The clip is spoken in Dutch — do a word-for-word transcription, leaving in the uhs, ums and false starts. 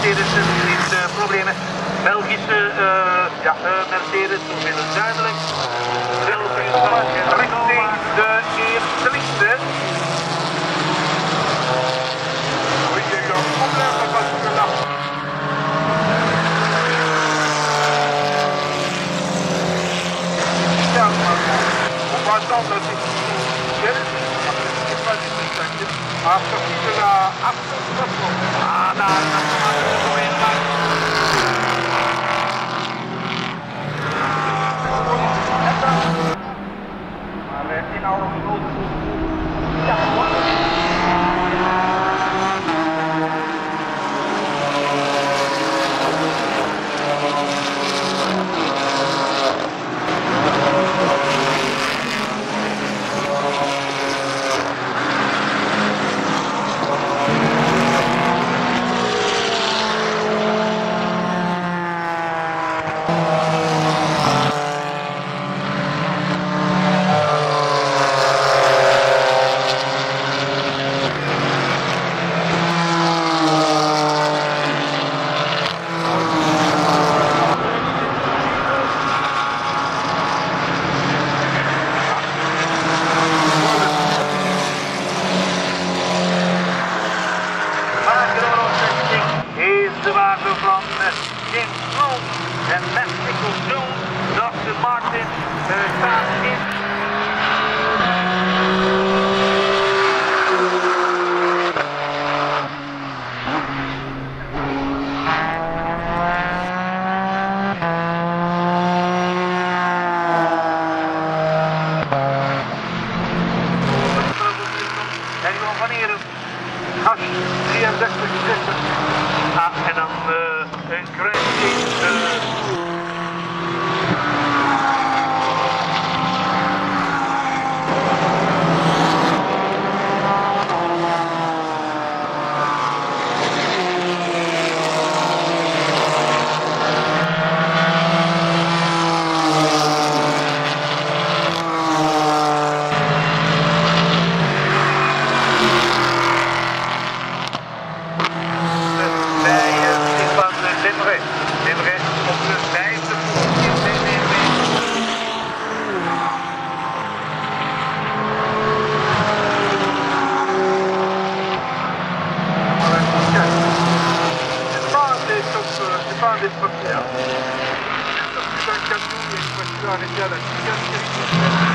Mercedes heeft uh, problemen. Belgische uh, ja, uh, Mercedes, inmiddels duidelijk. Richting de eerste liefde. Oei, je hebt problemen met de lach. Ja, maar op wat dan dat is After de Aston Clubsport. Ah, daar is het maar weer bij. Maar in alle geval. Ja, wat? De wagen van Ginetta en Mexico Jones, dokter Martin, uh, staat in. En Johan van Eren, Hash drieëndertig zestig. Ah, en dan uh, een crash in de... Dit papier. En dat is dan kan doen, ik was daar in Jelle.